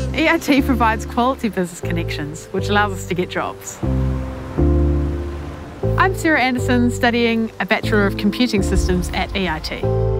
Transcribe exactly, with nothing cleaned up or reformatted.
E I T provides quality business connections, which allows us to get jobs. I'm Sarah Anderson, studying a Bachelor of Computing Systems at E I T.